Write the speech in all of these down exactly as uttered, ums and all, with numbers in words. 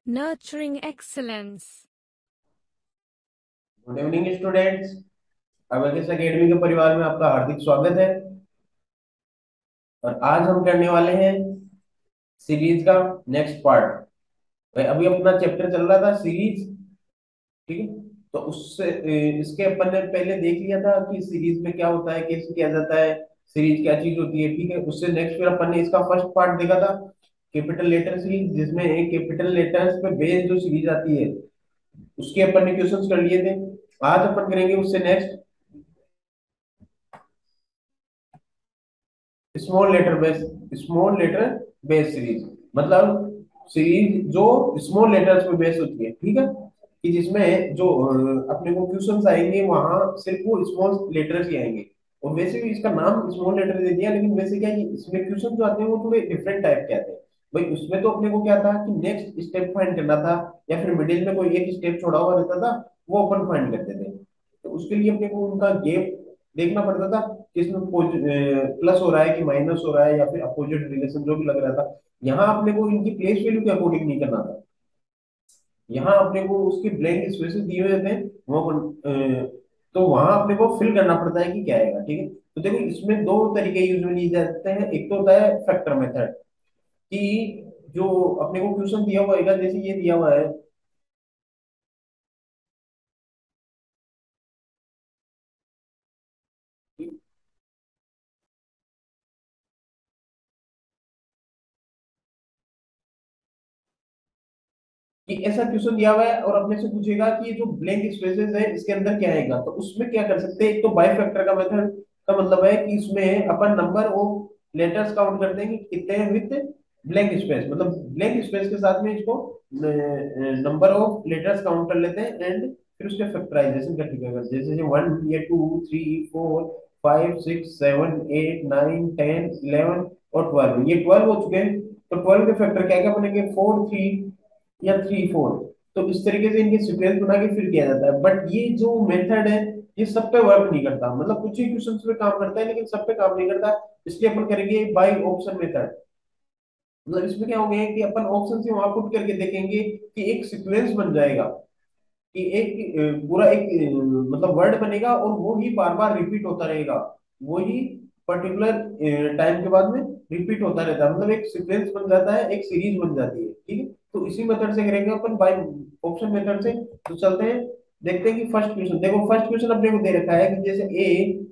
Nurturing excellence. Good evening students. Abacus Academy के परिवार में आपका हार्दिक स्वागत है। और आज हम करने वाले हैं सीरीज का नेक्स्ट पार्ट। भाई अभी अपना चैप्टर चल रहा था सीरीज, ठीक है। तो उससे ए, इसके अपन ने पहले देख लिया था कि सीरीज में क्या होता है, कैसे किया जाता है, सीरीज क्या चीज होती है, ठीक है। उससे नेक्स्ट फिर अपन ने इसका फर्स्ट पार्ट देखा था, कैपिटल लेटर सीरीज, जिसमें कैपिटल लेटर्स पे बेस्ड जो सीरीज आती है उसके अपन ने क्वेश्चंस कर लिए थे। आज अपन करेंगे उससे next small letter base small letter base series. मतलब सीरीज जो स्मॉल लेटर्स पे बेस होती है, ठीक है। कि जिसमें जो अ, अपने को क्वेश्चंस आएंगे वहां सिर्फ वो स्मॉल लेटर्स ही आएंगे। और वैसे भी इसका नाम स्मॉल लेटर दे दिया, लेकिन वैसे क्या है कि इसमें क्वेश्चन जो आते हैं वो थोड़े डिफरेंट टाइप के आते हैं। भाई उसमें तो अपने को क्या था कि नेक्स्ट स्टेप फाइंड करना था, या फिर मिडिल में कोई एक स्टेप छोड़ा हुआ रहता था, वो अपन फाइंड करते थे। तो उसके लिए अपने को उनका गैप देखना पड़ता था कि इसमें प्लस हो रहा है कि माइनस हो रहा है, या फिर अपोजिट रिलेशन जो भी लग रहा था। यहाँ अपने को इनकी प्लेस वैल्यू के अकॉर्डिंग नहीं करना था। यहाँ अपने को उसके ब्लैंक स्पेसेस दिए हुए थे, वो अपन, अ, तो वहां अपने को फिल करना पड़ता है कि क्या आएगा, ठीक है। तो देखो इसमें दो तरीके यूज में लिए जाते हैं। एक तो होता है फैक्टर मेथड, कि जो अपने को क्वेश्चन दिया हुआ है, जैसे ये दिया हुआ है कि ऐसा क्वेश्चन दिया हुआ है और अपने से पूछेगा कि ये जो ब्लैंक स्पेसेस है इसके अंदर क्या आएगा, तो उसमें क्या कर सकते हैं। एक तो बाय फैक्टर का मेथड का मतलब है कि इसमें अपन नंबर ऑफ लेटर्स काउंट करते हैं कि कितने हैं विद ब्लैंक स्पेस, मतलब ब्लैंक स्पेस के साथ में इसको नंबर ऑफ लेटर्स काउंट कर लेते हैं, एंड फिर उसके फैक्टराइजेशन करके क्या करते हैं। जैसे वन, ये two, three, four, five, six, seven, eight, nine, ten, eleven और ट्वेल्व, ये ट्वेल्व हो चुके हैं। तो ट्वेल्व के फैक्टर क्या क्या बनेंगे, फोर, थ्री या थ्री, फोर। तो इस तरीके से इनके सीक्वेंस बना के फिर किया जाता है। बट ये जो मेथड है ये सब पे वर्क नहीं करता, मतलब कुछ ही क्वेश्चंस पे काम करता है लेकिन सब पे काम नहीं करता। इसलिए अपन करेंगे बाय ऑप्शन मेथड। मतलब इसमें क्या हो गया कि अपन ऑप्शन से वहां पुट करके देखेंगे कि एक सीक्वेंस बन जाएगा, कि एक अ, पूरा एक अ, मतलब वर्ड बनेगा और वो ही बार बार रिपीट होता रहेगा। वो ही पर्टिकुलर टाइम के बाद में रिपीट होता रहता है, मतलब एक सीक्वेंस बन जाता है, एक सीरीज बन जाती है, ठीक है। तो इसी मेथड से करेंगे अपन, बाय ऑप्शन मेथड से। तो चलते हैं, देखते हैं कि फर्स्ट क्वेश्चन देखो। फर्स्ट क्वेश्चन अपने को दे रखा है कि जैसे A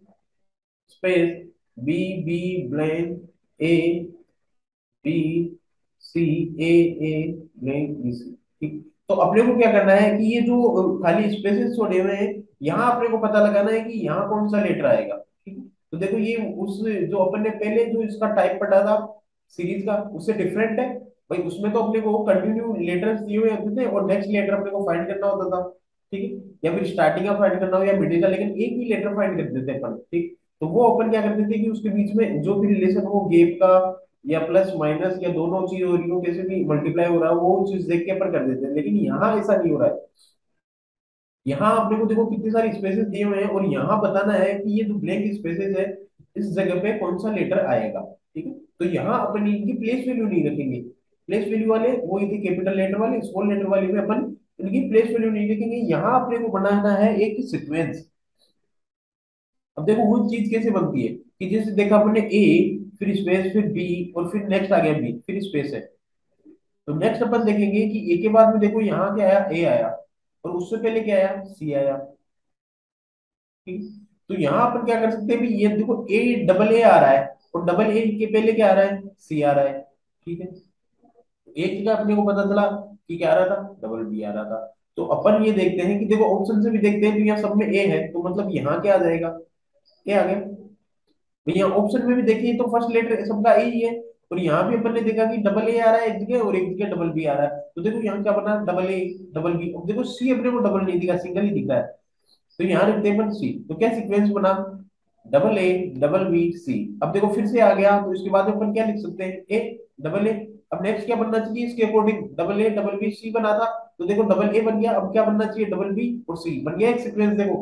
space B B blank A B C A A blank B C, ठीक। तो अपने को क्या करना है कि ये जो अ, खाली स्पेसेस छोड़े हुए हैं, यहाँ अपने को पता लगाना है कि यहाँ कौन सा लेटर आएगा, ठीक है। तो देखो ये उस जो अपन ने पहले जो इसका टाइप पढ़ा था सीरीज का, उससे डिफरेंट है। भाई उसमें तो अपने को कंटिन्यू लेटर्स दिए हुए होते थे और नेक्स्ट लेटर अपने को फाइंड करना होता था, ठीक है। या फिर स्टार्टिंग का फाइंड करना हो या मिडिल का, लेकिन एक ही लेटर फाइंड कर देते थे अपन, ठीक। तो वो अपन क्या करते थे कि उसके बीच में जो भी रिलेशन हो गैप का, या प्लस माइनस या दोनों चीज हो रही हो, कैसे भी मल्टीप्लाई हो रहा है, वो चीज देख के अपन कर देते हैं। लेकिन यहाँ ऐसा नहीं हो रहा है। यहाँ अपने को देखो कितनी सारी स्पेसेस दिए हुए हैं और यहाँ बताना है कि ये जो ब्लैंक स्पेसेस है इस जगह पे कौन सा लेटर आएगा, ठीक है। तो यहाँ अपन इनकी प्लेस वैल्यू नहीं रखेंगे। प्लेस वैल्यू वाले वो ही थे कैपिटल लेटर वाले, स्मॉल लेटर वाले में अपन इनकी प्लेस वैल्यू नहीं लिखेंगे। यहाँ अपने को बनाना है एक सीक्वेंस। अब देखो वो चीज कैसे बनती है कि जैसे देखा अपने ए, फिर स्पेस, फिर बी, और फिर नेक्स्ट आ गया बी, फिर स्पेस है। तो नेक्स्ट अपन देखेंगे कि ए के बाद में देखो यहाँ क्या आया, ए आया, और उससे पहले क्या आया, सी आया, ठीक। तो यहाँ अपन क्या कर सकते हैं भी, ये देखो ए डबल ए आ रहा है और डबल ए के पहले क्या आ रहा है, सी आ रहा है, ठीक है। एक जगह अपने को पता चला कि क्या आ रहा था, डबल बी आ रहा था। तो अपन ये देखते हैं कि देखो ऑप्शन से भी देखते हैं तो यहाँ सब में ए है, तो मतलब यहाँ क्या आ जाएगा, ए आ गया। तो यहाँ ऑप्शन में भी देखिए तो फर्स्ट लेटर सबका ए ही है। और यहाँ भी अपन ने देखा कि डबल ए आ रहा है एक जगह और एक जगह डबल बी आ रहा है। तो देखो यहाँ क्या बना, डबल ए डबल बी। अब देखो सी अपने को डबल नहीं दिखा, सिंगल ही दिखा है। तो यहाँ लिखते हैं अपन सी। तो क्या सीक्वेंस बना, double A double B C. अब देखो फिर से आ गया, तो इसके बाद अपन क्या लिख सकते हैं, ए डबल ए। अब नेक्स्ट क्या बनना चाहिए इसके according, double A double B C बना था। तो देखो डबल ए बन गया, अब क्या बनना चाहिए, डबल बी और सी बन गया एक सीक्वेंस देखो।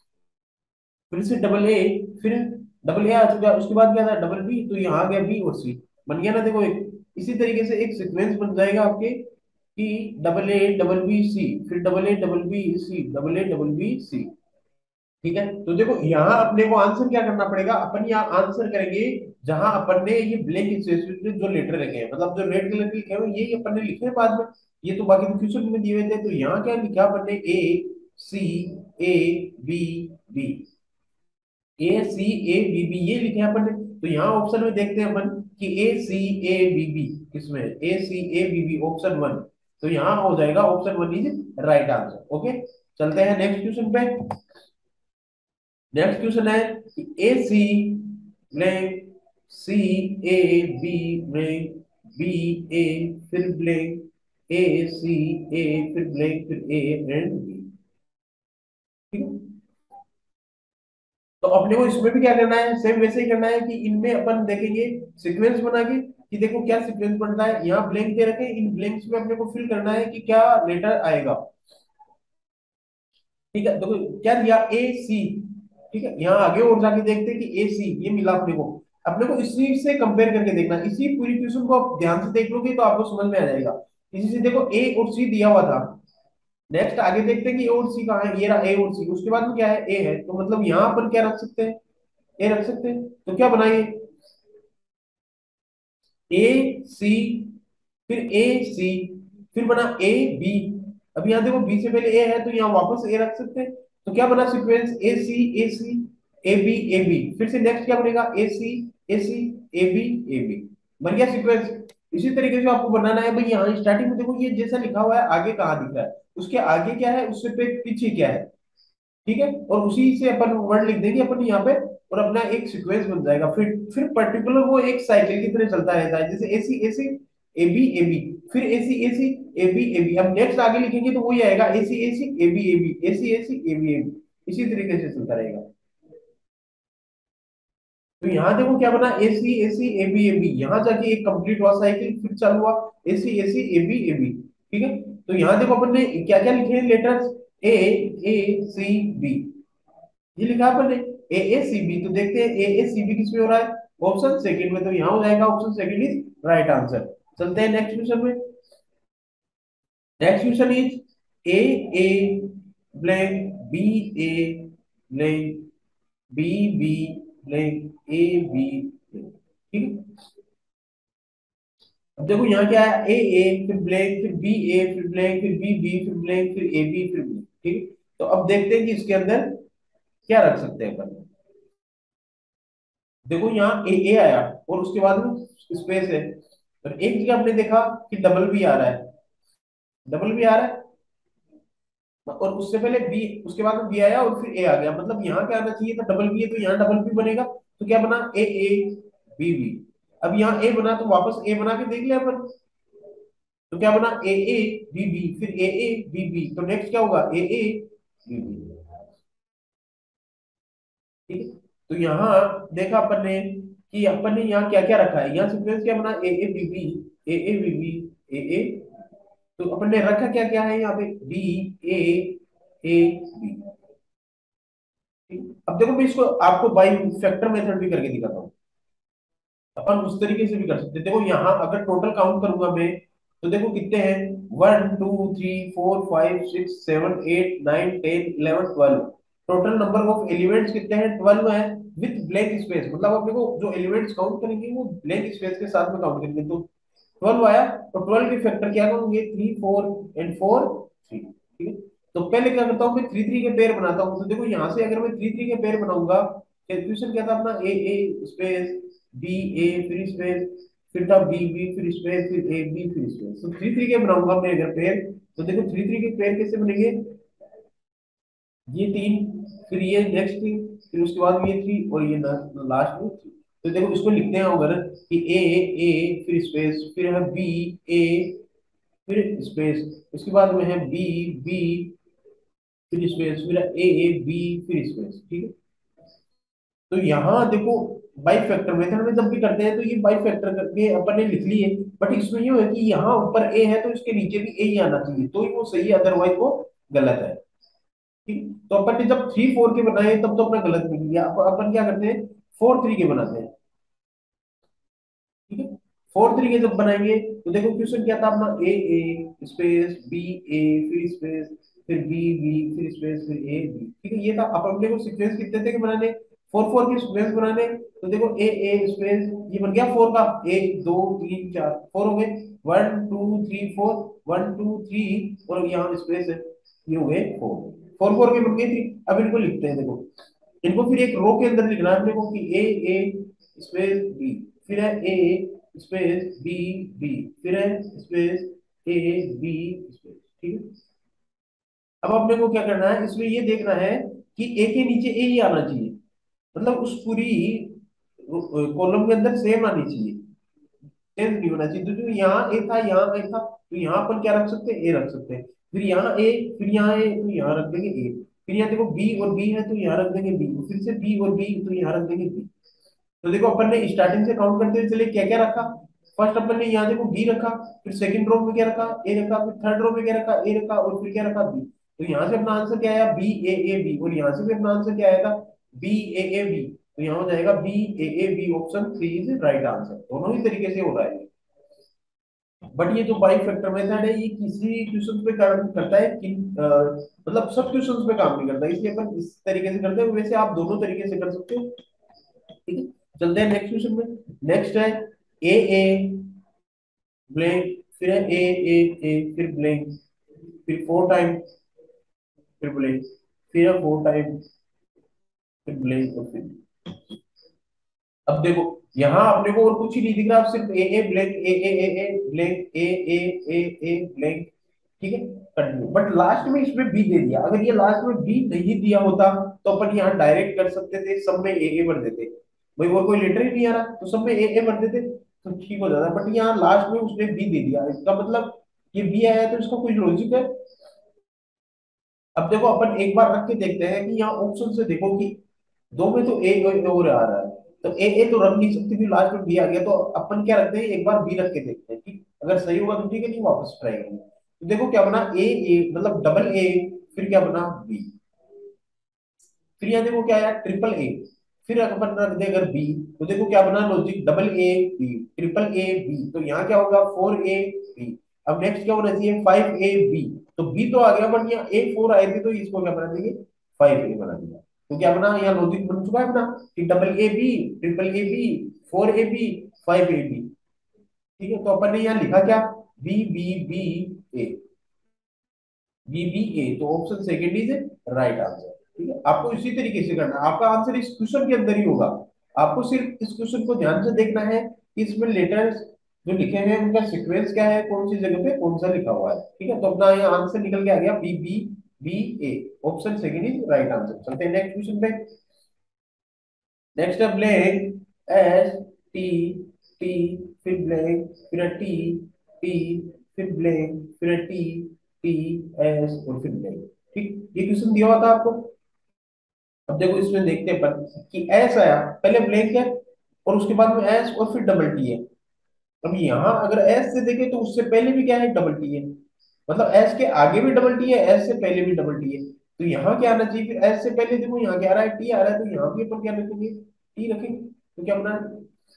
फिर से डबल ए, फिर डबल ए आ चुका, उसके बाद क्या था, डबल बी, तो यहाँ आ गया बी और सी, बन गया ना देखो एक। इसी तरीके से एक सीक्वेंस बन जाएगा आपके कि double A double B C, फिर double A double B C, double A double B C. ठीक है, तो देखो यहाँ अपने को आंसर क्या करना पड़ेगा, अपन यहाँ आंसर करेंगे जहां अपन ने ये ब्लैंक स्पेस में जो लेटर लिखे हैं, मतलब जो रेड कलर के लिखे हैं ये अपन ने लिखे हैं बाद में। ये तो बाकी तो क्वेश्चन में दिए हुए थे। तो यहाँ क्या लिखा अपन ने, A C A B B, A C A B B ये लिखे हैं अपन ने। तो यहाँ ऑप्शन में देखते हैं अपन कि A C A B B किसमें है, A C A B B option one. तो यहाँ हो जाएगा option one is right answer. Okay, चलते हैं नेक्स्ट क्वेश्चन पे। नेक्स्ट क्वेश्चन है कि A C blank C A B blank B A फिर ब्लैंक ए सी ए फिर ब्लैंक फिर ए एंड बी। ठीक है, तो अपने को इसमें भी क्या करना है, सेम वैसे ही करना है कि इनमें अपन देखेंगे सीक्वेंस बना के कि देखो क्या सीक्वेंस बनता है। यहाँ ब्लैंक दे रखे, इन ब्लैंक्स में अपने को फिल करना है कि क्या लेटर आएगा। ठीक है, देखो क्या दिया, ए सी। ठीक है, यहाँ आगे और जाके देखते हैं कि ए सी ये मिला अपने को। अपने को इसी से कंपेयर करके देखना, इसी पूरी क्वेश्चन को आप ध्यान से देख लोगे तो आपको समझ में आ जाएगा। इसी से देखो ए और सी दिया हुआ था। नेक्स्ट आगे देखते हैं कि ए और सी कहाँ है, ये रहा ए और सी, उसके बाद में क्या है, ए है। तो मतलब यहाँ अपन क्या रख सकते हैं, ए रख सकते हैं। तो क्या बनाइए, ए सी फिर ए सी फिर बना ए बी। अब यहाँ देखो बी से पहले ए है तो यहाँ वापस ए रख सकते हैं। तो क्या बना sequence, A C A C A B A B, फिर से नेक्स्ट क्या बनेगा, ए C A C A B A B. बन गया सीक्वेंस। इसी तरीके से आपको बनाना है भाई। यहाँ स्टार्टिंग में देखो ये जैसा लिखा हुआ है, आगे कहाँ दिख रहा है, उसके आगे क्या है, उससे पे पीछे क्या है। ठीक है, और उसी से अपन वर्ड लिख देंगे अपन यहाँ पे, और अपना एक सीक्वेंस बन जाएगा। फिर फिर पर्टिकुलर वो एक साइकिल की तरह चलता रहता है, जैसे A C A C A B A B, फिर A C A C A B A B. अब नेक्स्ट आगे लिखेंगे तो वही आएगा, A C A C A B A B, A C A C A B A B, इसी तरीके से चलता रहेगा। तो यहाँ देखो क्या बना, A C A C A B A B, यहाँ जाके एक कंप्लीट हुआ साइकिल, फिर चालू हुआ A C A C A B A B. ठीक है, तो यहाँ देखो अपन ने क्या क्या लिखे हैं लेटर्स, ए ए सी बी, ये लिखा अपन ने ए ए सी बी। तो देखते हैं ए ए सी बी किस में हो रहा है, ऑप्शन सेकंड में। तो यहाँ हो जाएगा option second is right answer. चलते हैं नेक्स्ट क्वेश्चन में। Next question is A A blank B A blank B B blank A B. ठीक है, अब देखो यहाँ क्या है, ए ए फिर ब्लैंक फिर बी ए फिर ब्लैंक फिर बी बी फिर ब्लैंक फिर ए बी फिर बी। ठीक है, तो अब देखते हैं कि इसके अंदर क्या रख सकते हैं अपन। देखो यहाँ ए ए आया और उसके बाद में स्पेस है, और एक जगह हमने देखा कि डबल बी आ रहा है, डबल बी आ रहा है, और उससे पहले बी, उसके बाद में बी आया और फिर ए आ गया। मतलब यहाँ क्या आना चाहिए था, डबल बी है तो यहाँ डबल बी बनेगा। तो क्या बना, ए ए बी बी। अब यहाँ ए बना तो वापस ए बना के देख लिया अपन। तो क्या बना, ए ए बी बी फिर ए ए बी बी। तो नेक्स्ट क्या होगा, ए ए बी बी। ठीक है, तो यहाँ देखा अपन ने कि अपन ने यहाँ क्या क्या रखा है, यहाँ सीक्वेंस क्या बना, A A B B A A B B A A. तो अपन ने रखा क्या क्या है यहाँ पे, बी ए ए बी। अब देखो मैं इसको आपको बाई फैक्टर मेथड भी करके दिखाता हूँ। अपन उस तरीके से भी कर सकते हैं। देखो यहाँ अगर टोटल काउंट करूंगा मैं, तो देखो कितने हैं, one two three four five six seven eight nine ten eleven twelve. Total number of elements कितने हैं, ट्वेल्व है, विथ ब्लैंक स्पेस। मतलब अपने को जो एलिमेंट्स काउंट करेंगे वो ब्लैंक स्पेस के साथ में काउंट करेंगे। तो ट्वेल्व आया, तो ट्वेल्व के फैक्टर क्या करूंगे, three four and four three. ठीक है, तो पहले क्या करता हूँ मैं, थ्री थ्री के पेयर बनाता हूँ। तो देखो यहाँ से अगर मैं थ्री थ्री के पेयर बनाऊंगा, कैलकुलेशन क्या था अपना, ए ए स्पेस बी ए फिर स्पेस, फिर था बी बी फिर स्पेस फिर ए बी फिर स्पेस। तो थ्री थ्री के बनाऊंगा मैं अगर पेयर, तो देखो थ्री थ्री के पेयर कैसे बनेंगे, ये तीन फिर ये नेक्स्ट थ्री, फिर उसके बाद ये थ्री और ये लास्ट में थ्री। तो देखो इसको लिखते हैं अगर कि ए ए फिर स्पेस, फिर है बी ए फिर स्पेस, उसके बाद में है बी बी फिर स्पेस, फिर ए ए बी फिर स्पेस। ठीक है, तो यहाँ देखो बाई फैक्टर मेथड में जब भी करते हैं तो ये बाई फैक्टर करके अपन ने लिख लिए। बट इसमें ये है कि यहाँ ऊपर ए है तो इसके नीचे भी ए ही आना चाहिए, तो ही वो सही है, अदरवाइज वो गलत है। ठीक, तो अपन ने जब थ्री फोर के बनाए तब तो अपना गलत निकल गया। अब अपन क्या करते हैं, फोर थ्री के बनाते हैं। ठीक है, फोर तरीके जब बनाएंगे तो देखो क्वेश्चन क्या था अपना, ए ए स्पेस बी ए फिर स्पेस फिर बी बी फिर स्पेस फिर ए बी, ठीक है। ये था। अब अपने को सीक्वेंस कितने थे कि बनाने, फोर फोर के सीक्वेंस बनाने। तो देखो ए ए स्पेस ये बन गया फोर का, एक दो तीन चार, फोर हो गए, one two three four, one two three, और यहाँ स्पेस है, ये हो गए फोर, फोर फोर के बन गई थी। अब इनको लिखते हैं देखो, इनको फिर एक रो के अंदर लिखना है अपने को कि ए ए स्पेस बी, फिर है ए स्पेस बी बी, फिर है स्पेस ए बी स्पेस, ठीक है। अब अपने को क्या करना है, इसमें ये देखना है कि ए के नीचे ए ही आना चाहिए, मतलब उस पूरी कॉलम के अंदर सेम आनी चाहिए, सेम नहीं होना चाहिए। तो जो यहाँ ए था यहाँ ए था, तो यहाँ अपन क्या रख सकते हैं, ए रख सकते हैं। फिर यहाँ ए, फिर यहाँ ए, तो यहाँ रख देंगे ए। फिर यहाँ देखो बी और बी है तो यहाँ रख देंगे बी, फिर से बी और बी तो यहाँ रख देंगे बी। तो देखो अपन ने स्टार्टिंग से काउंट करते हुए चले क्या क्या रखा। फर्स्ट अपन ने यहाँ देखो बी रखा, फिर सेकंड रो में क्या रखा, ए रखा, फिर थर्ड रो में क्या रखा, ए रखा, और फिर क्या रखा, बी। तो यहाँ से अपना आंसर क्या आया, बी ए ए बी, और यहाँ से भी अपना आंसर क्या आएगा, बी ए ए बी। तो यहाँ हो जाएगा B A A B, option three is right answer. दोनों ही तरीके से हो रहा है। बट ये जो बाई फैक्टर मेथड है ये किसी क्वेश्चन पे काम करता है कि अ, मतलब सब क्वेश्चन पे काम नहीं करता, इसलिए अपन इस तरीके से करते हैं। वैसे आप दोनों तरीके से कर सकते हो, ठीक है। चलते हैं नेक्स्ट क्वेश्चन में। नेक्स्ट है ए ए ब्लैंक, फिर है ए ए ए फिर ब्लैंक, फिर फोर टाइम, फिर ब्लैंक, फिर है फोर टाइम, फिर ब्लैंक, और फिर। अब देखो यहाँ अपने को और कुछ ही नहीं दिख रहा, अब सिर्फ A A blank A A A A blank A A A A blank, ठीक है। कंटिन्यू। बट लास्ट में इसमें बी दे दिया, अगर ये लास्ट में बी नहीं दिया होता तो अपन यहाँ डायरेक्ट कर सकते थे, सब में ए ए भर देते, भाई और कोई लेटर ही नहीं आ रहा तो सब में ए ए भर देते तो ठीक हो जाता। बट यहाँ लास्ट में उसने बी दे दिया, इसका मतलब ये बी आया तो इसका कोई लॉजिक है। अब देखो अपन एक बार रख के देखते हैं कि यहाँ ऑप्शन से देखो कि दो में तो ए और आ रहा है, तो ए ए तो रख नहीं सकती थी, लास्ट में बी आ गया, तो अपन क्या रखते हैं, एक बार बी रख के देखते हैं, ठीक। अगर सही होगा तो ठीक है, नहीं वापस ट्राई करेंगे। तो देखो क्या बना, ए ए मतलब डबल ए, फिर क्या बना बी, फिर यहाँ देखो क्या आया ट्रिपल ए, फिर अपन रख दे अगर बी, तो देखो क्या बना logic, double A B, triple A B, तो यहाँ क्या होगा फोर ए बी। अब नेक्स्ट क्या होना चाहिए, फाइव ए बी, तो बी तो आ गया बट यहाँ ए फोर आए थे तो इसको क्या बना देंगे, फाइव ए बना दिया। तो क्या बना, यहाँ लॉजिक बन चुका है अपना कि double A B, triple A B, four A B, five A B, ठीक है। तो अपन ने यहाँ लिखा क्या, B B B A, B B A, तो option second is right answer, ठीक है। आपको इसी तरीके से करना है, आपका आंसर इस क्वेश्चन के अंदर ही होगा। आपको सिर्फ इस क्वेश्चन को ध्यान से देखना है कि इसमें लेटर्स जो लिखे हुए हैं उनका सीक्वेंस क्या है, कौन सी जगह पे कौन सा लिखा हुआ है, ठीक है। तो अपना ये आंसर निकल के आ गया B B B A, option second is right answer. चलते हैं नेक्स्ट क्वेश्चन पे। नेक्स्ट है ब्लैंक एस टी टी, फिर ब्लैंक, फिर टी टी, फिर ब्लैंक, फिर टी टी एस, और फिर ब्लैंक, ठीक। ये क्वेश्चन दिया हुआ था आपको। अब देखो इसमें देखते हैं अपन कि एस आया, पहले ब्लैंक है और उसके बाद में एस और फिर डबल टी है। अब यहाँ अगर एस से देखें तो उससे पहले भी क्या है, डबल टी है, मतलब एस के आगे भी डबल टी है, एस से पहले भी डबल टी है। तो यहाँ क्या आना चाहिए, फिर एस से पहले देखो यहाँ क्या आ रहा है, टी आ रहा है, तो यहाँ भी अपन क्या रखेंगे, टी रखेंगे। तो क्या बना,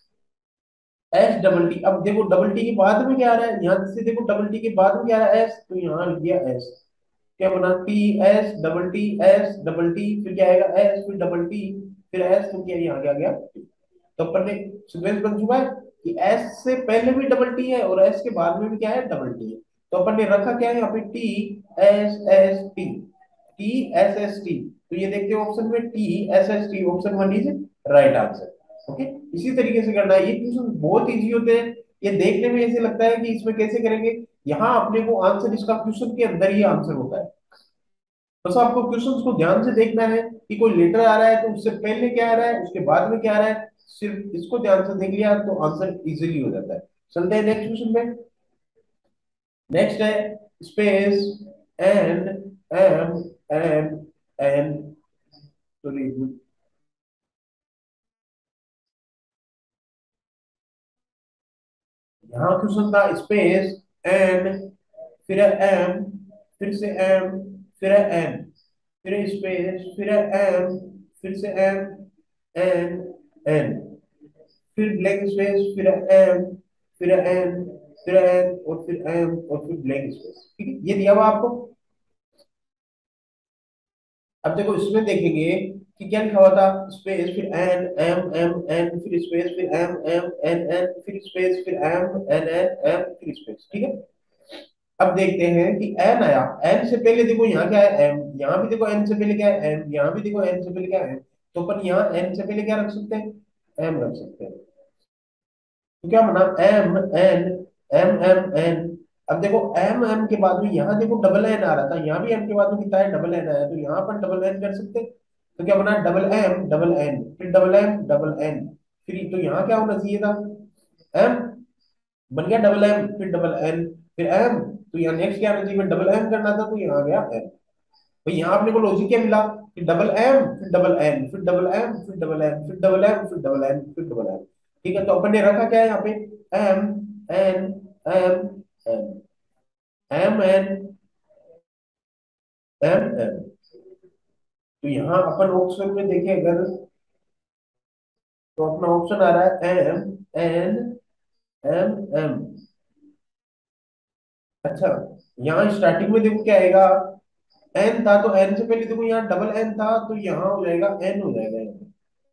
एस डबल टी। अब देखो डबल टी के बाद में क्या आ रहा है, यहाँ से देखो डबल टी के बाद में क्या आ रहा है, एस, तो यहाँ लिख दिया एस। क्या बना, T S double T S double T, फिर क्या आएगा एस, फिर डबल टी, फिर एस, तो क्या यहाँ क्या आ गया। तो अपन ने सीक्वेंस बन चुका है कि एस से पहले भी डबल टी है और एस के बाद में भी क्या है, डबल टी है। तो अपन ने रखा क्या है यहाँ पे, T S S T, T S S T. तो ये देखते हैं ऑप्शन में T S S T, option one is right answer, okay. इसी तरीके से करना है, ये क्वेश्चन बहुत इजी होते हैं। ये देखने में ऐसे लगता है कि इसमें कैसे करेंगे, यहाँ अपने को आंसर इसका क्वेश्चन के अंदर ही आंसर होता है। बस आपको क्वेश्चंस को ध्यान से देखना है कि कोई लेटर आ रहा है तो उससे पहले क्या आ रहा है, उसके बाद में क्या आ रहा है, सिर्फ इसको ध्यान से देख लिया तो आंसर इजीली हो जाता है। चलते हैं नेक्स्ट क्वेश्चन में। नेक्स्ट है space and M M N, sorry, यहाँ क्वेश्चन था स्पेस एंड, फिर एम, फिर से एम, फिर एन, फिर स्पेस, फिर एम, फिर से एम एन एन, फिर ब्लैंक स्पेस, फिर एम, फिर एन, फिर एन और फिर एम और फिर ब्लैंक स्पेस। ठीक है, ये दिया हुआ आपको। अब देखो इसमें देखेंगे कि क्या लिखा हुआ था, स्पेस फिर एन एम एम एन फिर स्पेस फिर एम एम एन एन फिर स्पेस फिर एम एन एन एम फिर स्पेस। ठीक है, अब देखते हैं कि एन आया। एन से पहले देखो यहाँ क्या है, एम। यहाँ भी देखो एन से पहले क्या है, एम। यहाँ भी देखो एन से पहले क्या है, एम। तो अपन यहाँ एन से पहले क्या रख सकते हैं, एम रख सकते हैं। तो क्या बना, M N M M N. अब देखो एम एम के बाद में यहाँ देखो डबल एन आ रहा था, यहाँ भी एम के बाद में कितना है, डबल एन आया, तो यहाँ पर डबल एन कर सकते हैं। तो क्या बना, डबल एम डबल एन फिर डबल एम डबल एन फिर, तो यहाँ क्या होना चाहिए था, एम बन गया डबल एम फिर डबल एन फिर एम। तो यहाँ नेक्स्ट क्या आना चाहिए, डबल एम करना था, तो यहाँ आ गया एम। भाई यहाँ अपने को लॉजिक क्या मिला कि डबल एम फिर डबल एन फिर डबल एम फिर डबल एन फिर डबल एम फिर डबल एन फिर डबल एम। ठीक है, तो अपन ने रखा क्या है यहाँ पे, M N M N M N M N. तो यहाँ अपन ऑप्शन में देखें अगर, तो अपना ऑप्शन आ रहा है एम एन एम एम। अच्छा, यहाँ स्टार्टिंग में देखो क्या आएगा, एन था तो एन से पहले देखो यहाँ डबल एन था, तो यहाँ हो जाएगा एन हो जाएगा यहाँ।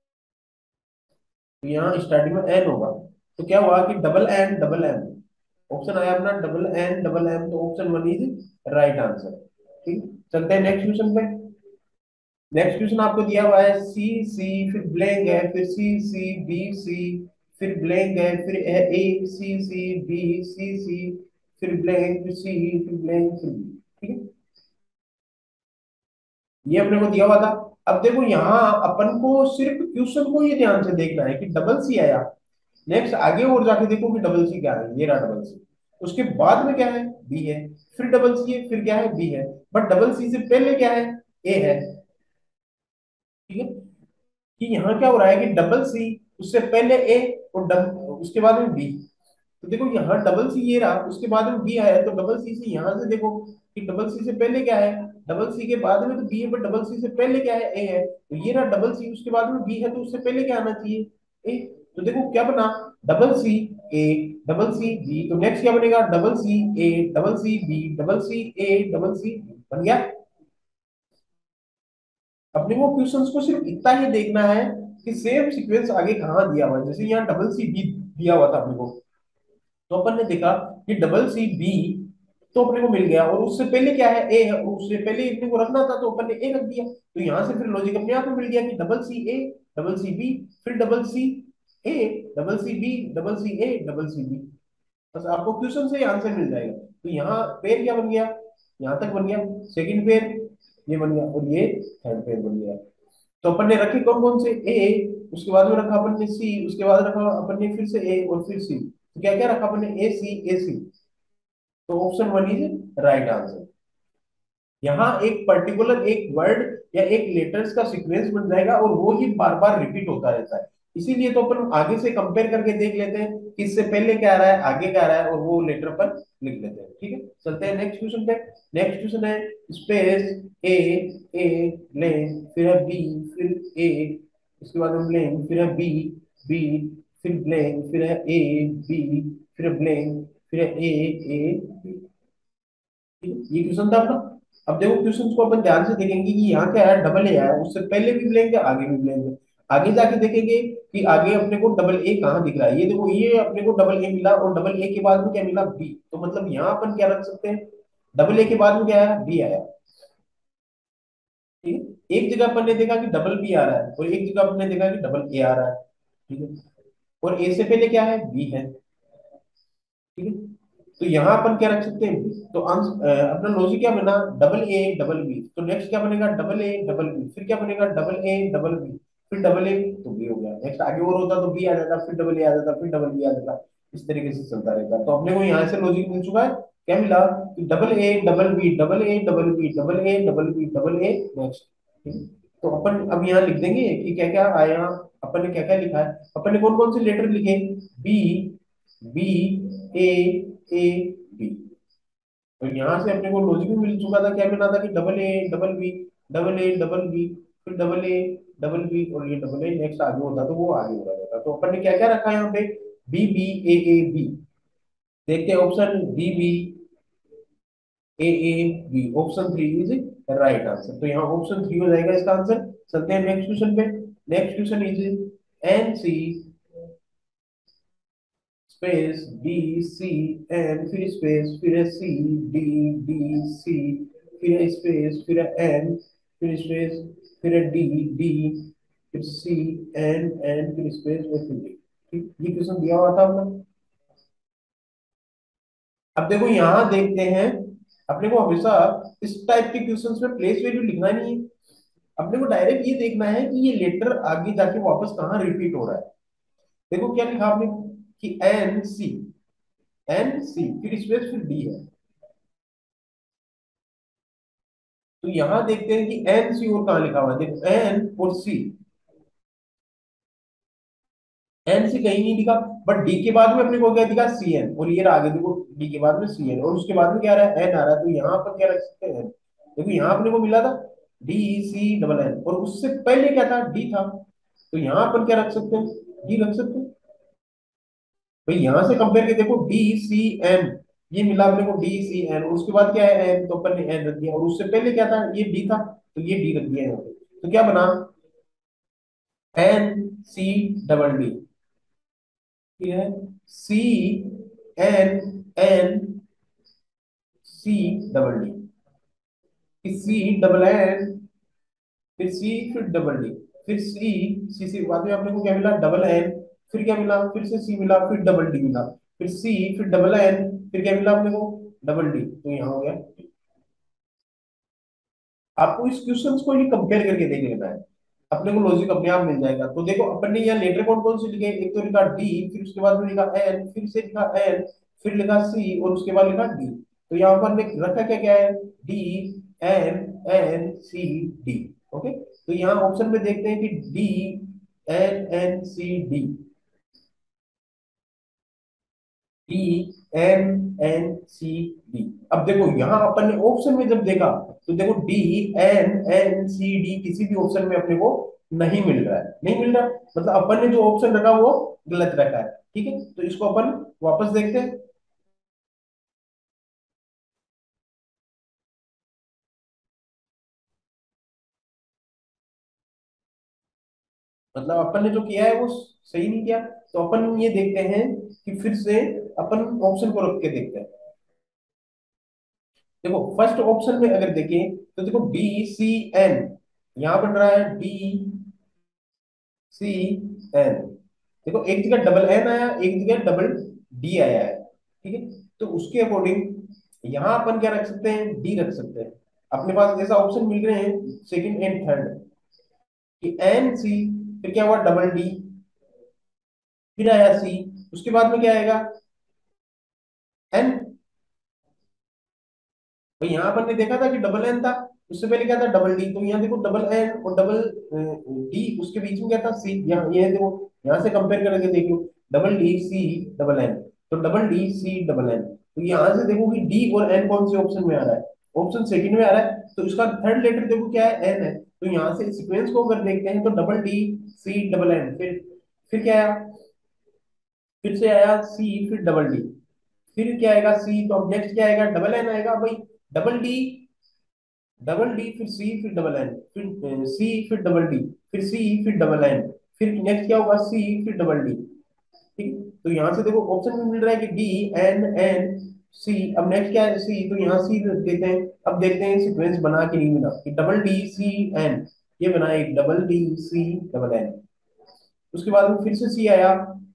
तो यहाँ स्टार्टिंग में एन होगा, तो क्या हुआ कि double N double M. Option आया अपना डबल एन डबल एम, तो option one is right answer. ठीक, चलते हैं नेक्स्ट क्वेश्चन पे। नेक्स्ट क्वेश्चन आपको दिया हुआ है सी सी फिर ब्लैंक है फिर सी सी बी सी फिर ब्लैंक है फिर ए सी सी बी सी सी फिर ब्लैंक फिर सी फिर ब्लैंक फिर बी। ठीक है, ये अपने को दिया हुआ था। अब देखो यहाँ अपन को सिर्फ क्वेश्चन को ये ध्यान से देखना है कि डबल सी आया। नेक्स्ट आगे और जाके देखो कि डबल सी क्या है, ये रहा डबल सी। उसके बाद में क्या है, बी है। फिर डबल सी है, फिर क्या है, बी है। बट डबल सी से पहले क्या है, ए है। ठीक है, कि यहाँ क्या हो रहा है कि डबल सी, उससे पहले ए और डब, उसके बाद में बी। तो देखो यहाँ डबल सी ये रहा, उसके बाद में बी आया, तो डबल सी से यहाँ से देखो कि डबल सी से पहले क्या है, डबल सी के बाद में तो बी है, बट डबल सी से पहले क्या है, ए है। तो ये रहा डबल सी, उसके बाद में बी है, तो उससे पहले क्या आना चाहिए, ए। तो देखो क्या बना, double C A double C B. तो नेक्स्ट क्या बनेगा, double C A double C B double C A double C बन गया। अपने को क्वेश्चंस को सिर्फ इतना ही देखना है कि सेम सीक्वेंस आगे कहाँ दिया हुआ है। जैसे यहाँ डबल सी बी दिया हुआ था अपने को, तो अपन ने देखा कि डबल सी बी, तो अपने को मिल गया। और उससे पहले क्या है, ए है, और उससे पहले अपने को रखना था, तो अपन ने ए रख दिया। तो यहाँ से फिर लॉजिक अपने आप में मिल गया कि double C A double C B फिर double C A double C B double C A double C B. बस आपको क्वेश्चन से ही आंसर मिल जाएगा। तो यहाँ पेयर क्या बन गया, यहाँ तक बन गया। सेकंड पेयर ये बन गया, और ये थर्ड पेयर बन गया। तो अपन ने रखे कौन कौन से, ए, उसके बाद में रखा अपन ने सी, उसके बाद रखा अपन ने फिर से ए और फिर सी। तो क्या क्या रखा अपन ने, ए सी ए सी। तो option one is right answer. यहाँ एक पर्टिकुलर एक वर्ड या एक लेटर्स का सीक्वेंस बन जाएगा, और वो ही बार बार रिपीट होता रहता है। इसीलिए तो अपन आगे से कंपेयर करके देख लेते हैं कि इससे पहले क्या आ रहा है, आगे क्या आ रहा है, और वो लेटर पर लिख लेते हैं। ठीक है, चलते हैं नेक्स्ट क्वेश्चन पे। नेक्स्ट क्वेश्चन है स्पेस ए ए लेन फिर है बी फिर ए, उसके बाद में ब्लैंक फिर है बी बी फिर ब्लैंक फिर है ए बी फिर ब्लैंक फिर है ए ए बी। ये क्वेश्चन था अपना। अब देखो क्वेश्चन को अपन ध्यान से देखेंगे कि यहाँ क्या है, डबल ए आया, उससे पहले भी ब्लैंक है, आगे भी ब्लैंक है। आगे जाके देखेंगे कि आगे अपने को डबल ए कहाँ दिख रहा है। ये देखो, ये अपने को डबल ए मिला, और डबल ए के बाद में क्या मिला, बी। तो मतलब यहाँ अपन क्या रख सकते हैं, डबल ए के बाद में क्या आया, बी आया। ठीक है, एक जगह अपन ने देखा कि डबल बी आ रहा है, और एक जगह अपन ने देखा कि डबल ए आ रहा है। ठीक है, और ए से पहले क्या है, बी है। ठीक है, तो यहाँ अपन क्या रख सकते हैं, तो आंसर अपना लॉजिक क्या बना, डबल ए डबल बी। तो नेक्स्ट क्या बनेगा, डबल ए डबल बी, फिर क्या बनेगा, डबल ए डबल बी फिर डबल ए, तो बी हो गया। नेक्स्ट आगे और होता तो बी आ जाता, फिर डबल ए आ जाता, फिर डबल बी आ जाता। इस तरीके से चलता रहता। तो अपने को यहाँ से लॉजिक मिल चुका है, क्या मिला, double A double B double A double B double A double B double A next. तो अपन अब यहाँ लिख देंगे कि क्या क्या आया, अपन ने क्या क्या लिखा है। अपन ने कौन कौन से लेटर लिखे, B B A A B. तो यहाँ से अपने को लॉजिक भी मिल चुका था, क्या मिला था कि double A double B double A double B फिर डबल ए डबल बी, और ये डबल ए नेक्स्ट आगे होता तो वो आगे हो जाता। तो अपन ने क्या क्या रखा है यहाँ पे, B B A A B. देखते हैं option B B, A A B, option three is right answer. तो यहाँ ऑप्शन थ्री हो जाएगा इसका आंसर। चलते हैं नेक्स्ट क्वेश्चन पे। Next question is N C space B C N फिर स्पेस फिर सी डी डी सी फिर स्पेस फिर एन फिर स्पेस फिर डी डी फिर सी एन एन फिर स्पेस और फिर डी। ठीक, ये क्वेश्चन दिया हुआ था हमने। अब देखो यहाँ देखते हैं, अपने को हमेशा इस टाइप के क्वेश्चंस में प्लेस वैल्यू लिखना नहीं है। अपने को डायरेक्ट ये देखना है कि ये लेटर आगे जाके वापस कहाँ रिपीट हो रहा है। देखो क्या लिखा आपने कि एन सी, एन सी फिर स्पेस फिर डी है। तो यहां देखते हैं कि एन सी और कहाँ लिखा हुआ है। देखो एन और सी, एन सी कहीं नहीं दिखा, बट डी के बाद में अपने को क्या दिखा, सी एन। और ये रहा आगे देखो, डी के बाद में सी एन और उसके बाद में क्या आ रहा है, एन आ रहा है। तो यहाँ पर क्या रख सकते हैं, देखो यहाँ अपने को मिला था डी सी डबल एन, और उससे पहले क्या था, डी था। तो यहाँ पर क्या रख सकते हैं, डी रख सकते हैं। भाई यहां से कंपेयर के देखो, डी सी एन ये मिला अपने को, डी सी एन, और उसके बाद क्या है एन, तो अपन ने एन रख दिया। और उससे पहले क्या था, ये डी था, तो ये डी रख दिया यहाँ पे। तो क्या बना, एन सी डबल डी। ठीक है, C N N C double D, C double N फिर सी फिर डबल डी फिर सी, सी से बाद में अपने को क्या मिला, डबल एन, फिर क्या मिला, फिर से सी मिला, फिर डबल डी मिला, फिर सी फिर डबल एन, फिर क्या मिला अपने को, डबल डी। तो यहाँ हो गया। आपको इस क्वेश्चंस को ही कंपेयर करके देख लेना है, अपने को लॉजिक अपने आप मिल जाएगा। तो देखो अपन ने यहाँ लेटर कौन कौन से लिखे, एक तो लिखा डी, फिर उसके बाद में लिखा एन, फिर से लिखा एन, फिर लिखा सी, और उसके बाद लिखा डी। तो यहाँ पर ने रखा क्या क्या है, D N N C D. Okay, तो यहाँ ऑप्शन में देखते हैं कि D N N C D, D N N C D. अब देखो यहाँ अपन ने ऑप्शन में जब देखा, तो देखो D N N C D किसी भी ऑप्शन में अपने को नहीं मिल रहा है, नहीं मिल रहा, मतलब अपन ने जो ऑप्शन रखा वो गलत रखा है। ठीक है, तो इसको अपन वापस देखते हैं। मतलब अपन ने जो किया है वो सही नहीं किया। तो अपन ये देखते हैं कि फिर से अपन ऑप्शन को रख के देखते हैं। देखो फर्स्ट ऑप्शन में अगर देखें, तो देखो डी सी एन, यहां बन रहा है डी सी एन। देखो एक जगह डबल एन आया, एक जगह डबल डी आया है। ठीक है, तो उसके अकॉर्डिंग यहां अपन क्या रख सकते हैं, डी रख सकते हैं। अपने पास ऐसा ऑप्शन मिल रहे हैं सेकंड एंड थर्ड, कि एन सी, फिर क्या हुआ डबल डी, फिर आया सी, उसके बाद में क्या आएगा, एन। तो यहाँ अपन ने देखा था कि डबल एन था, उससे पहले क्या था, डबल डी। तो यहाँ देखो डबल एन और डबल डी, उसके बीच में क्या था, सी। यहाँ ये देखो, यहाँ से कंपेयर करके देख लो, double D C double N, तो double D C double N. तो यहाँ से देखो कि डी और एन कौन से ऑप्शन में आ रहा है, ऑप्शन सेकंड में आ रहा है। तो इसका थर्ड लेटर देखो क्या है, एन है। तो यहाँ से सीक्वेंस को अगर देखते हैं, तो double D C double N, फिर फिर क्या आया, फिर से आया सी फिर डबल डी, फिर क्या आएगा सी। तो अब नेक्स्ट क्या आएगा, डबल एन आएगा भाई, डबल डी, डबल डी फिर सी फिर डबल एन, फिर सी फिर डबल डी, फिर सी फिर डबल एन, फिर नेक्स्ट क्या होगा, सी फिर डबल डी। ठीक, तो यहां से देखो ऑप्शन में मिल रहा है कि डी एन एन सी। अब नेक्स्ट क्या है, सी, तो यहाँ सी देते हैं। अब देखते हैं सीक्वेंस बना कि नहीं बना, कि डबल डी सी एन, ये बना एक double D C double N. उसके बाद में फिर से सी आया,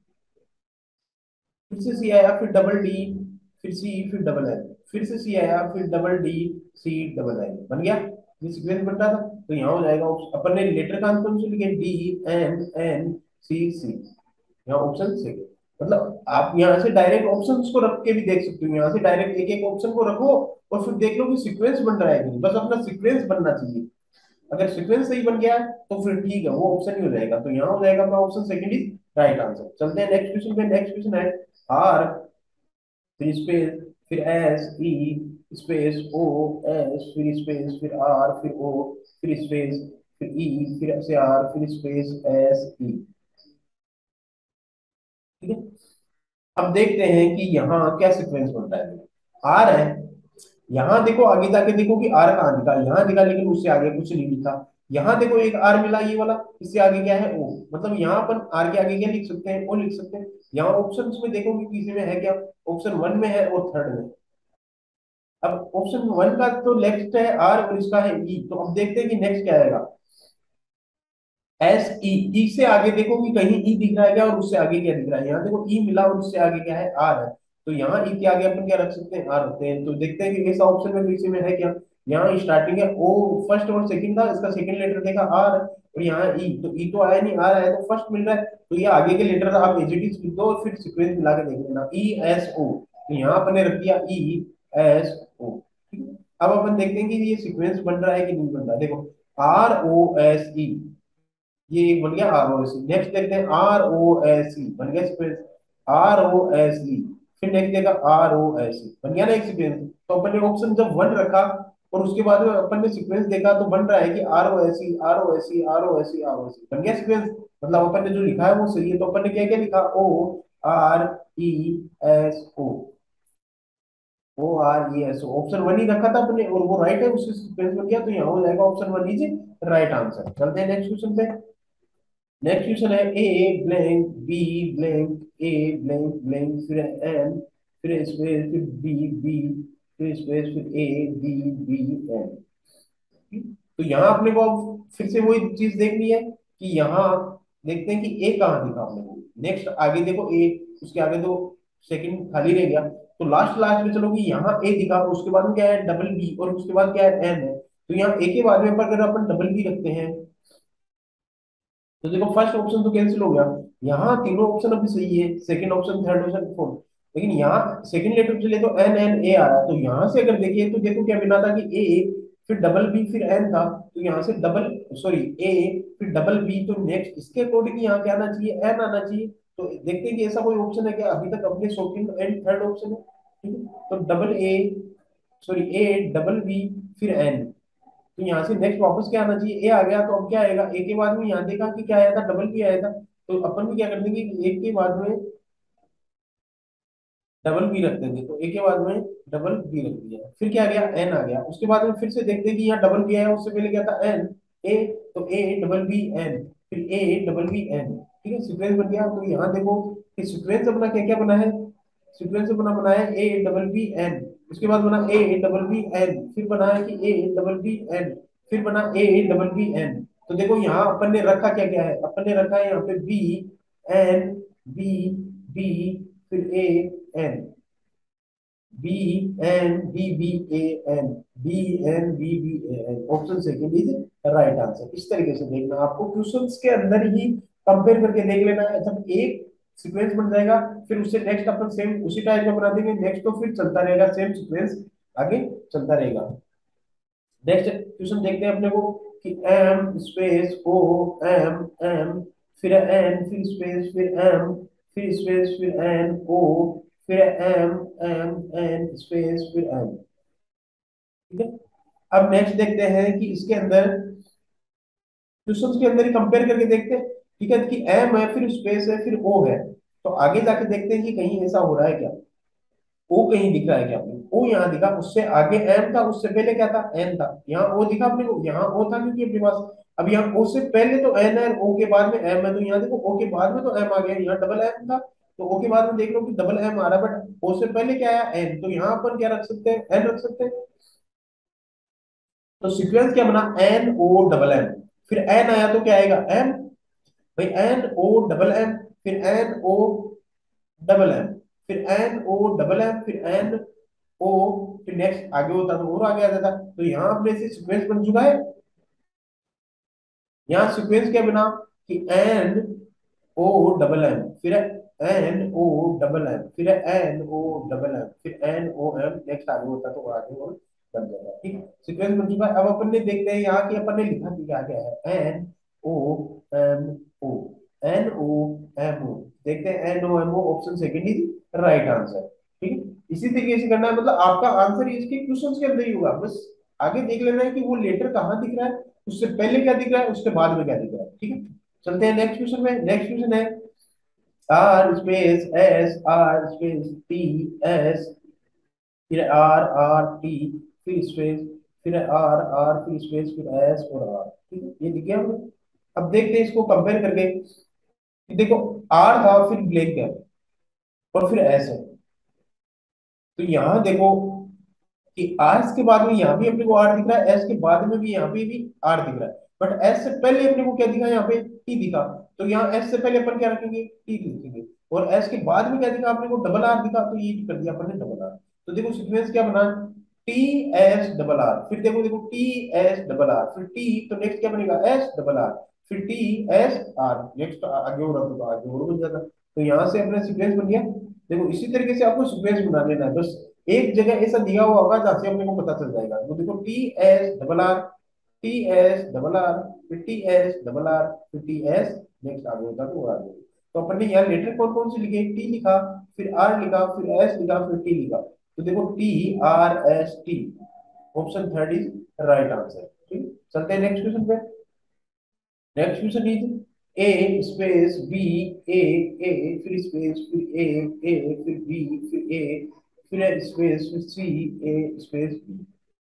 फिर से सी आया, फिर डबल डी, फिर सी फिर डबल एन, फिर से सी आया, फिर double D C double N. बन गया, ये सीक्वेंस बन रहा था। तो यहाँ हो जाएगा ऑप्शन- अपन ने लेटर का आंसर से लिखे D N N C C, यहाँ ऑप्शन से। मतलब आप यहाँ से डायरेक्ट ऑप्शंस को रख के भी देख सकते हो, यहाँ से डायरेक्ट एक एक ऑप्शन को रखो और फिर देख लो कि सीक्वेंस बन रहा है कि नहीं। बस अपना सीक्वेंस बनना चाहिए। अगर सीक्वेंस सही बन गया तो फिर ठीक है, वो ऑप्शन ही हो जाएगा। तो यहाँ हो जाएगा अपना option second is right answer. चलते हैं नेक्स्ट क्वेश्चन पे। नेक्स्ट क्वेश्चन है आर फिर स्पेस फिर S E space O S फिर स्पेस फिर आर फिर ओ फिर स्पेस फिर ई फिर से आर फिर स्पेस एस ई। ठीक है, अब देखते हैं कि यहाँ क्या सीक्वेंस बनता है। आर है, यहाँ देखो आगे जाके देखो कि आर कहाँ दिखा, यहाँ दिखा, लेकिन उससे आगे कुछ नहीं लिखा। यहाँ देखो एक आर मिला ये वाला, इससे आगे क्या है ओ, मतलब यहाँ अपन आर के आगे क्या लिख सकते हैं, ओ लिख सकते हैं। यहाँ ऑप्शन में देखो कि किसी में है क्या, ऑप्शन वन में है और थर्ड में। अब ऑप्शन वन का तो नेक्स्ट है आर और इसका है ई, तो अब देखते हैं कि नेक्स्ट क्या आएगा। एस ई, ई से आगे देखो कि कहीं ई दिख रहा है क्या, और उससे आगे क्या दिख रहा है। यहाँ देखो ई मिला और उससे आगे क्या है, आर है। तो यहाँ ई के आगे अपन क्या रख सकते हैं, आर रखते हैं। तो देखते हैं कि ऐसा ऑप्शन में किसी में है क्या। यहाँ स्टार्टिंग है ओ, फर्स्ट और सेकंड था, इसका सेकंड लेटर देखा आर, और यहाँ ई, तो ई तो आया नहीं, आर आया तो फर्स्ट मिल रहा है। तो ये आगे के लेटर आप एजिटिव लिख दो और फिर सीक्वेंस मिला के देख लेना, ई एस ओ। तो यहाँ अपन ने रख दिया ई एस ओ। ठीक है, अब अपन देखते हैं कि ये सीक्वेंस बन रहा है कि नहीं बन रहा है। देखो आर ओ एस ई, ये एक बन गया R O S E. Next देखते हैं आर ओ एस ई, बन गया sequence, R O S E. फिर नेक्स्ट देखा आर ओ एस ई, बन गया ना एक सीक्वेंस। तो अपन ने ऑप्शन जब वन रखा और उसके बाद में अपन ने सीक्वेंस देखा, तो बन रहा है कि R O S E, R O S E, R O S E, R O S E, बन गया सीक्वेंस। मतलब अपन ने जो लिखा है वो सही है। तो अपन ने क्या क्या लिखा, O R E S O, O R E S O, option one ही रखा था अपने और वो राइट है, उससे सीक्वेंस बन गया। तो यहाँ हो जाएगा option one is right answer. चलते हैं नेक्स्ट क्वेश्चन पे। नेक्स्ट क्वेश्चन है A blank B blank A blank blank, फिर एन, फिर स्पेस, फिर बी बी, फिर स्पेस, फिर ए बी बी एन। तो यहाँ अपने को अब फिर से वही चीज देखनी है कि यहाँ देखते हैं कि ए कहाँ दिखा अपने को। नेक्स्ट आगे देखो ए, उसके आगे तो सेकंड खाली रह गया। तो लास्ट लास्ट में चलो कि यहाँ ए दिखा, उसके बाद में क्या है डबल बी, और उसके बाद क्या है एन है। तो यहाँ ए के बाद में अगर अपन डबल बी रखते हैं, तो देखो फर्स्ट ऑप्शन तो कैंसिल हो गया। यहाँ तीनों ऑप्शन अभी सही है, second option, third option, fourth. लेकिन यहाँ सेकंड लेटर चले तो एन एन ए आ रहा है। तो यहाँ से अगर देखिए तो देखो क्या बिना था कि ए, फिर डबल बी, फिर एन था। तो यहाँ से डबल, सॉरी ए, फिर डबल बी, तो नेक्स्ट इसके अकॉर्डिंग यहाँ क्या आना चाहिए, एन आना चाहिए। तो देखते हैं कि ऐसा कोई ऑप्शन है क्या, अभी तक अपने सेकंड एंड थर्ड ऑप्शन है। ठीक है, तो double A, sorry A double B, फिर एन। तो यहाँ से नेक्स्ट वापस क्या आना चाहिए, ए आ गया। तो अब क्या आएगा, ए के बाद में यहाँ देखा कि क्या आया था, डबल बी आया था। तो अपन भी क्या कर देंगे कि एक के बाद में डबल बी रख देंगे। तो ए के बाद में डबल बी रख दिया, फिर क्या आ गया, एन आ गया। उसके बाद में फिर से देखते हैं कि यहाँ डबल बी आया, उससे पहले क्या था, एन ए। तो ए डबल बी एन, फिर ए डबल बी एन। ठीक है, सीक्वेंस बन गया। तो यहाँ देखो कि सीक्वेंस अपना क्या क्या बना है, सीक्वेंस अपना बना है ए डबल बी एन, उसके बाद बना ए डबल बी एन, फिर बना है कि ए डबल बी एन, फिर बना ए डबल बी एन। तो देखो यहाँ अपन ने रखा क्या क्या है, अपन ने रखा है यहाँ पे बी एन, बी बी, फिर A N, B N B B A N, B N B B A N. Option second is right answer. इस तरीके से देखना आपको, क्वेश्चंस के अंदर ही कंपेयर करके देख लेना है। जब एक सीक्वेंस बन जाएगा, फिर उससे नेक्स्ट अपन सेम उसी टाइप का बना देंगे, नेक्स्ट तो फिर चलता रहेगा सेम सीक्वेंस, आगे चलता रहेगा। नेक्स्ट क्वेश्चन देखते हैं अपने को कि M space O, M M, फिर एन, फिर स्पेस, फिर एम, फिर स्पेस, फिर एन ओ, फिर एम एम एन स्पेस, फिर एम। ठीक है, अब नेक्स्ट देखते हैं कि इसके अंदर क्वेश्चंस के अंदर ही कंपेयर करके देखते हैं। ठीक है, कि एम है, फिर स्पेस है, फिर ओ है। तो आगे जाके देखते हैं कि कहीं ऐसा हो रहा है क्या, ओ कहीं दिख रहा है क्या अपने को? ओ यहाँ दिखा, उससे आगे एम था, उससे पहले क्या था, एन था। यहाँ ओ दिखा अपने को, यहाँ ओ था क्योंकि अपने पास। अब यहाँ ओ से पहले तो एन है, ओ के बाद में एम है। तो यहाँ देखो ओ के बाद में तो एम आ गया, यहाँ डबल एम था। तो ओ के बाद में देख लो कि डबल एम आ रहा है, बट ओ से पहले क्या आया, एन। तो यहाँ अपन क्या रख सकते हैं, एन रख सकते हैं। तो सीक्वेंस क्या बना, एन ओ डबल एम, फिर एन आया तो क्या आएगा, एम। भाई एन ओ डबल एम, फिर एन ओ डबल एम, फिर एन ओ डबल एम, फिर एन ओ, फिर नेक्स्ट आगे होता तो और आगे आ जाता। तो यहाँ अपने से सीक्वेंस बन चुका है। यहाँ सीक्वेंस क्या बना कि एन ओ डबल एम, फिर एन ओ डबल एम, फिर एन ओ डबल एम, फिर एन ओ एम, नेक्स्ट आगे होता तो आगे और बन जाता। ठीक, सीक्वेंस बन चुका है। अब अपन ने देखते हैं यहाँ की अपन ने लिखा कि क्या क्या है, N O M O, N O M O. देखते हैं N O M O, option second is right answer. ठीक है, इसी तरीके से करना है, मतलब आपका आंसर इसके क्वेश्चंस के अंदर ही होगा। बस आगे देख लेना है कि वो लेटर कहाँ दिख रहा है, उससे पहले क्या दिख रहा है, उसके बाद में क्या दिख रहा है। ठीक है, चलते हैं नेक्स्ट क्वेश्चन में। नेक्स्ट क्वेश्चन है R space S, R space T S, फिर आर आर टी, फिर स्पेस, फिर आर आर, फिर स्पेस, फिर एस और आर। ठीक है, ये दिख गया हमने। अब देखते हैं इसको कंपेयर करके कि देखो आर था, फिर ब्लैक है, और फिर एस है। तो यहाँ देखो कि आर के बाद में यहाँ भी अपने को आर दिख रहा है, एस के बाद में भी यहाँ पे भी आर दिख रहा है, बट एस से पहले अपने को क्या दिखा, यहाँ पे टी दिखा। तो यहाँ एस से पहले अपन क्या रखेंगे, टी लिखेंगे। और एस के बाद में क्या दिखा अपने को, डबल आर दिखा, तो ये कर दिया अपन ने डबल आर। तो देखो सीक्वेंस क्या बना, टी एस डबल आर, फिर देखो देखो टी एस डबल आर, फिर टी, तो नेक्स्ट क्या बनेगा, एस डबल आर, फिर टी एस आर, नेक्स्ट आगे और रखो तो आगे और बन जाता। तो यहाँ से अपना सीक्वेंस बन गया। देखो इसी तरीके से आपको सीक्वेंस बना लेना है, बस एक जगह ऐसा दिया हुआ होगा जहां से अपने को पता चल जाएगा। तो देखो T S double R, T S double R, फिर टी एस डबल आर, फिर टी एस, नेक्स्ट आगे होगा तो और आगे। तो अपन ने यहाँ लेटर कौन कौन से लिखे, टी लिखा, फिर आर लिखा, फिर एस लिखा, फिर टी लिखा। तो देखो T R S T, option third is right answer. ठीक, चलते हैं नेक्स्ट क्वेश्चन पे। Next question is A space B, A, A, फिर स्पेस, फिर ए, ए, फिर बी, फिर ए, फिर स्पेस, फिर सी, ए स्पेस बी।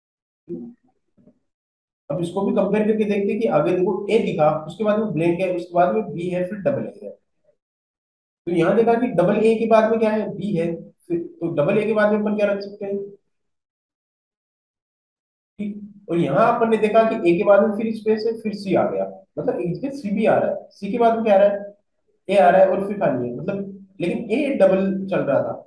अब इसको भी कंपेयर करके देखते हैं कि आगे देखो ए दिखा, उसके बाद में ब्लैंक है, उसके बाद में बी है, फिर डबल ए है। तो यहाँ देखा कि डबल ए के बाद में क्या है, बी है। फिर तो डबल ए के बाद में अपन क्या रख सकते हैं, ठीक। और यहाँ अपन ने देखा कि ए के बाद में फिर स्पेस है, फिर सी आ गया, मतलब इसमें सी भी आ रहा है, सी के बाद में क्या आ रहा है, ए आ रहा है, और फिर खाली है मतलब, लेकिन ए डबल चल रहा था।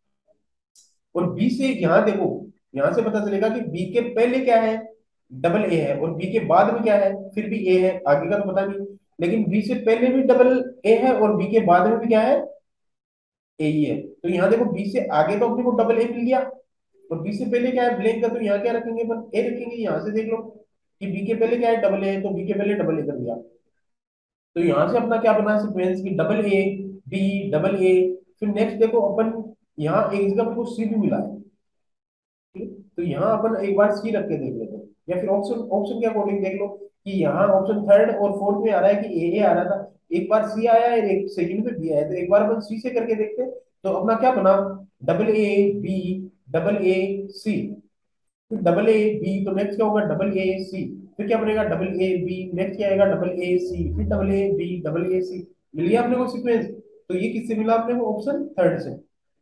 और बी से यहाँ देखो, यहाँ से पता चलेगा कि बी के पहले क्या है, डबल ए है, और बी के बाद में क्या है, फिर भी ए है, आगे का तो पता नहीं। लेकिन बी से पहले भी डबल ए है, और बी के बाद में भी क्या है, ए ही है। तो यहाँ देखो बी से आगे तो अपने को डबल ए मिल गया, और बी से पहले क्या है, ब्लैंक का, तो यहाँ क्या रखेंगे अपन, ए रखेंगे। यहाँ से देख लो कि बी के पहले क्या है, डबल ए, तो बी के पहले डबल ए कर दिया। तो यहाँ से अपना क्या बना सीक्वेंस की, double A, B, double A, फिर नेक्स्ट देखो अपन यहाँ एक जगह अपने को सी भी मिला है। ठीक है? तो यहाँ अपन एक बार सी रख के देख लेते हैं, या फिर ऑप्शन ऑप्शन के अकॉर्डिंग देख लो कि यहाँ ऑप्शन थर्ड और फोर्थ में आ रहा है कि ए ए आ रहा था, एक बार सी आया है, एक सेकंड में बी आया है, तो एक बार अपन सी से करके देखते हैं। तो अपना क्या बना, double A B, double A C, फिर डबल ए बी, तो नेक्स्ट क्या होगा, डबल ए सी, फिर क्या बनेगा, डबल ए बी, नेक्स्ट क्या आएगा, डबल ए सी, फिर double A B, double A C. मिल गया अपने को सीक्वेंस। तो ये किससे मिला अपने को, ऑप्शन थर्ड से।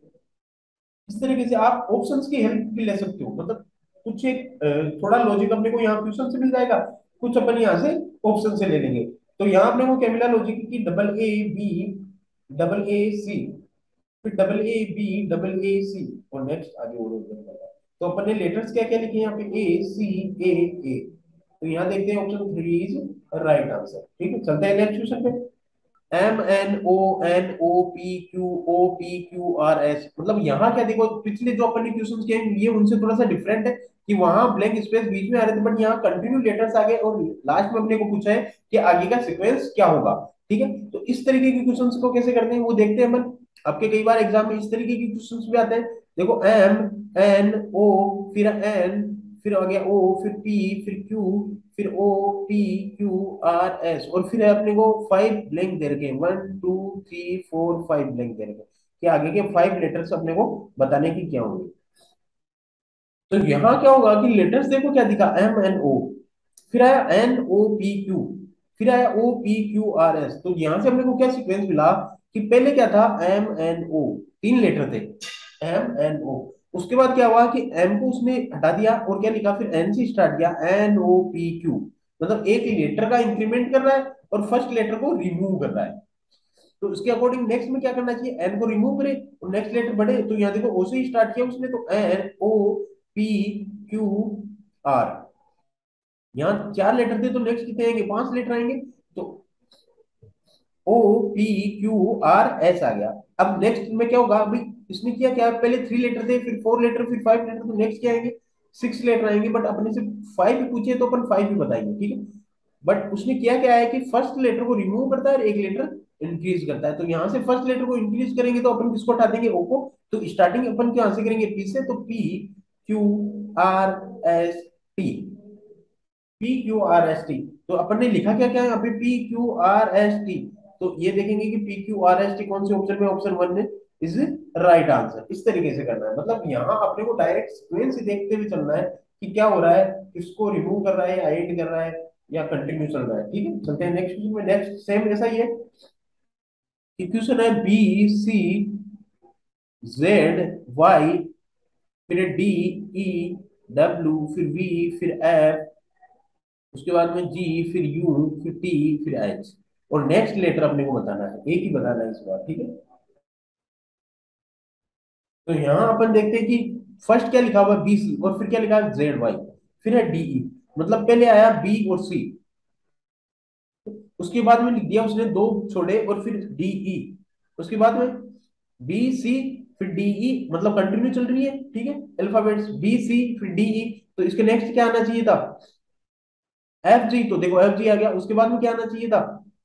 इस तरीके से आप ऑप्शंस की हेल्प भी ले सकते हो, मतलब कुछ एक अ, थोड़ा लॉजिक अपने को यहाँ क्वेश्चन से मिल जाएगा, कुछ अपन यहाँ से ऑप्शन से ले लेंगे। तो यहाँ अपने को क्या मिला लॉजिक की, double A B, double A C, फिर double A B, double A C, और नेक्स्ट आगे और बन जाएगा। तो अपन ने लेटर्स क्या क्या लिखे यहाँ पे, ए सी, ए, ए। तो यहाँ देखते हैं option three is right answer. ठीक है, चलते हैं नेक्स्ट क्वेश्चन पे। M N O N O P Q O P Q R S, मतलब यहाँ क्या देखो, पिछले जो अपन ने क्वेश्चंस किए हैं, ये उनसे थोड़ा सा डिफरेंट है कि वहां ब्लैंक स्पेस बीच में आ रहे थे, बट यहाँ कंटिन्यू लेटर्स आ गए, और लास्ट में अपने को पूछा है कि आगे का सीक्वेंस क्या होगा। ठीक है, तो इस तरीके के क्वेश्चंस को कैसे करते हैं वो देखते हैं अपन। आपके कई बार एग्जाम में इस तरीके के क्वेश्चंस भी आते हैं। देखो एम एन ओ, फिर एन, फिर आ गया ओ, फिर पी, फिर क्यू, फिर O P Q R S, और फिर अपने को फाइव ब्लैंक दे रखे हैं, one two three four five blank दे रखे हैं कि आगे के फाइव लेटर्स अपने को बताने की क्या होंगे। तो यहाँ क्या होगा कि लेटर्स देखो क्या दिखा, एम एन ओ, फिर आया एन ओ पी क्यू, फिर आया O P Q R S. तो यहाँ से अपने को क्या सीक्वेंस मिला कि पहले क्या था, एम एन ओ, तीन लेटर थे, एम एन ओ। उसके बाद क्या हुआ कि एम को उसने हटा दिया, और क्या लिखा, फिर एन से स्टार्ट किया, एन ओ पी क्यू, मतलब एक लेटर का इंक्रीमेंट कर रहा है और फर्स्ट लेटर को रिमूव कर रहा है। तो उसके अकॉर्डिंग नेक्स्ट में क्या करना चाहिए, एन को रिमूव करे और नेक्स्ट लेटर बढ़े। तो यहाँ देखो ओ से ही स्टार्ट किया उसने, तो N O P Q R, यहाँ चार लेटर थे, तो नेक्स्ट कितने आएंगे, पांच लेटर आएंगे। तो O P Q R S आ गया। अब नेक्स्ट में क्या होगा, अभी इसने किया क्या, पहले थ्री लेटर थे, फिर फोर लेटर, फिर फाइव लेटर, तो नेक्स्ट क्या आएंगे, सिक्स लेटर आएंगे। बट अपने से फाइव भी पूछे तो अपन फाइव भी बताएंगे, ठीक है। बट उसने किया क्या है कि फर्स्ट लेटर को रिमूव करता है और एक लेटर इंक्रीज करता है। तो यहाँ से फर्स्ट लेटर को इंक्रीज करेंगे तो अपन किसको हटा देंगे, ओ को। तो स्टार्टिंग अपन कहाँ से करेंगे, पी से, तो P Q R S T, P Q R S T. तो अपन ने लिखा क्या क्या यहाँ पे, P Q R S T. तो ये देखेंगे कि P Q R S T कौन से ऑप्शन में, ऑप्शन वन में इज राइट आंसर। इस तरीके से करना है, मतलब यहाँ अपने को डायरेक्ट सीक्वेंस ही देखते हुए चलना है कि क्या हो रहा है, किसको रिमूव कर रहा है, ऐड कर रहा है या कंटिन्यू चल रहा है। ठीक है, चलते हैं नेक्स्ट क्वेश्चन में। नेक्स्ट सेम ऐसा ही है कि क्वेश्चन है बी सी जेड वाई फिर डी ई डब्ल्यू फिर वी फिर एफ, उसके बाद में जी फिर यू फिर टी फिर एच, और नेक्स्ट लेटर अपने को बताना है, एक ही बताना है इस बार। ठीक है, तो यहाँ अपन देखते हैं कि फर्स्ट क्या लिखा हुआ है बी सी, और फिर क्या लिखा है जेड वाई, फिर है डीई, मतलब पहले आया बी और सी, उसके बाद में लिख दिया उसने दो छोड़े और फिर डीई, उसके बाद में बी सी फिर डीई, मतलब कंटिन्यू चल रही है। ठीक है, अल्फाबेट्स बी सी फिर डीई, तो इसके नेक्स्ट क्या आना चाहिए था एफ जी, तो देखो एफ जी आ गया, उसके बाद में क्या आना चाहिए था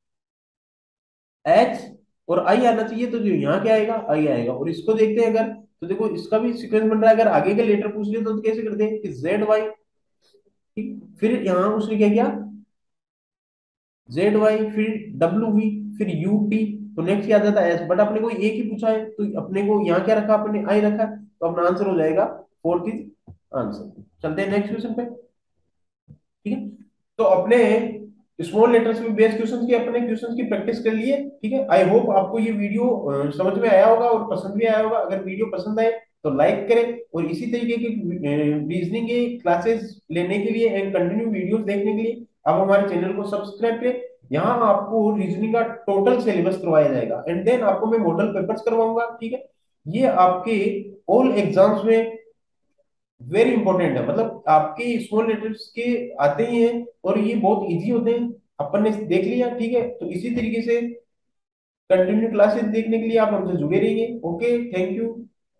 एच और आई आना चाहिए, तो जो यहाँ क्या आएगा आई आएगा। और इसको देखते हैं अगर, तो देखो इसका भी सीक्वेंस बन रहा है, अगर आगे के लेटर पूछ लिए तो कैसे करते हैं कि जेड वाई, ठीक, फिर यहाँ उसने क्या किया जेड वाई फिर डब्ल्यू वी फिर यू टी, तो नेक्स्ट क्या आ जाता है एस, बट अपने को एक ही पूछा है तो अपने को यहाँ क्या रखा, अपने आई रखा है, तो अपना आंसर हो जाएगा फोर्थ इज आंसर। चलते हैं नेक्स्ट क्वेश्चन पे। ठीक है, तो अपने स्मॉल लेटर्स में बेस क्वेश्चंस की अपने क्वेश्चंस की प्रैक्टिस कर लिए। ठीक है, आई होप आपको ये वीडियो अ, समझ में आया होगा और पसंद भी आया होगा। अगर वीडियो पसंद आए तो लाइक करें, और इसी तरीके की रीजनिंग के क्लासेस लेने के लिए एंड कंटिन्यू वीडियोस देखने के लिए आप हमारे चैनल को सब्सक्राइब करें। यहाँ आपको रीजनिंग का टोटल सिलेबस करवाया जाएगा, एंड देन आपको मैं मॉडल पेपर्स करवाऊंगा। ठीक है, ये आपके ऑल एग्जाम्स में वेरी इंपॉर्टेंट है, मतलब आपके स्मॉल लेटर्स के आते ही हैं और ये बहुत इजी होते हैं, अपन ने देख लिया। ठीक है, तो इसी तरीके से कंटिन्यू क्लासेस देखने के लिए आप हमसे जुड़े रहिए। Okay, thank you.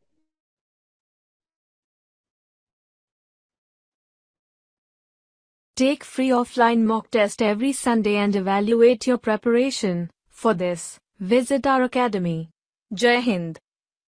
Take free offline mock test every Sunday and evaluate your preparation. For this, visit our academy. Jai Hind.